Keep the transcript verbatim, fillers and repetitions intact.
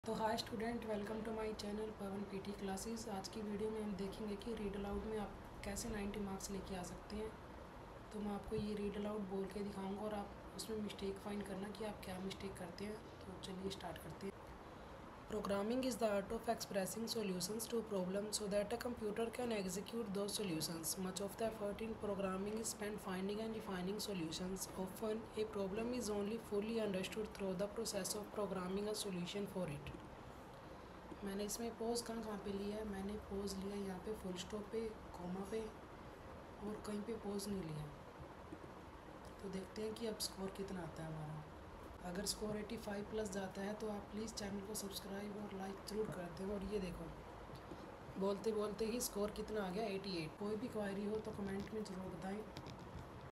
तो hi student, welcome to my channel Pawan PT classes. आज की वीडियो में हम देखेंगे कि रीड अलाउड में आप कैसे नाइन्टी मार्क्स लेके आ सकते हैं। तो मैं आपको ये रीड अलाउड बोल के दिखाऊंगा और आप उसमें मिस्टेक फाइंड करना कि आप क्या मिस्टेक करते हैं। तो चलिए स्टार्ट करते हैं। Programming is the art of expressing solutions to problems so that a computer can execute those solutions. Much of the effort in programming is spent finding and defining solutions. Often, a problem is only fully understood through the process of programming a solution for it. मैंने इसमें pose कहाँ कहाँ पे लिया है? मैंने pose लिया यहाँ पे फुल स्टॉप पे, कॉमा पे, और कहीं पे पोज नहीं लिया। तो देखते हैं कि अब स्कोर कितना आता है हमारा। अगर स्कोर पचासी प्लस जाता है तो आप प्लीज़ चैनल को सब्सक्राइब और लाइक ज़रूर कर दें। और ये देखो, बोलते बोलते ही स्कोर कितना आ गया, अठासी। कोई भी क्वायरी हो तो कमेंट में ज़रूर बताएं।